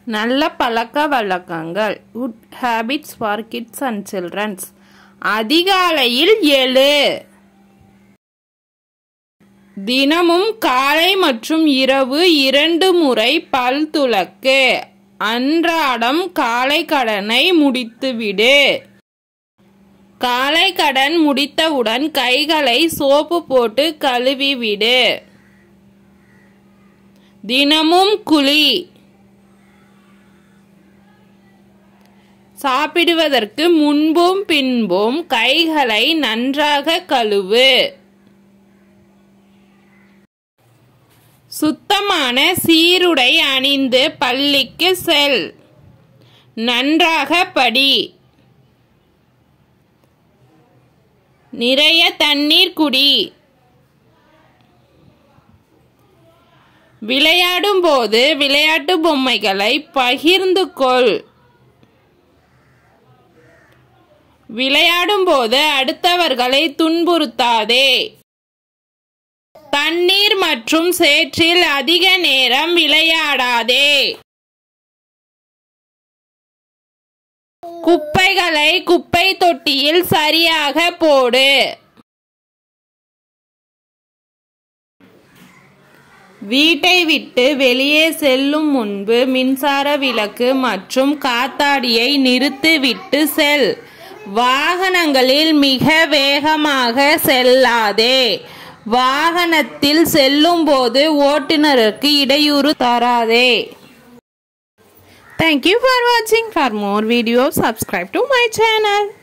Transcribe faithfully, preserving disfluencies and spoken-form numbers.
நல்ல பழக்க வழக்கங்கள். Good habits for kids and children. அதிகாலையில் எழு. தினமும் காலை மற்றும் இரவு இரண்டு முறை பல் துலக்கு. அன்றாடம் காலை கடனை முடித்துவிடு. காலை கடன் முடித்தவுடன் கைகளை சோப்பு போட்டு கழுவிவிடு. தினமும் குளி. சாப்பிடுவதற்கு முன்பும் பின்பும் கைகளை நன்றாக கழுவு. சுத்தமான சீருடை அணிந்து பள்ளிக்கு செல். நன்றாக படி. நிறைய தண்ணீர் குடி. விளையாடும் போது விளையாட்டு பொம்மைகளை பகிர்ந்து கொள். விளையாடும் போது அடுத்தவர்களை துன்புறுத்தாதே. தண்ணீர் மற்றும் சேற்றில் அதிக நேரம் விளையாடாதே. குப்பைகளை குப்பை தொட்டியில் சரியாக போடு. வீட்டை விட்டு வெளியே செல்லும் முன்பு மின்சார விளக்கு மற்றும் காத்தாடியை நிறுத்திவிட்டு செல். வாகனங்களில் மிக வேகமாக செல்லாதே. வாகனத்தில் செல்லும் போது ஓட்டுநருக்கு இடையூறு தராதே. Thank you for watching. For more videos, subscribe to my channel.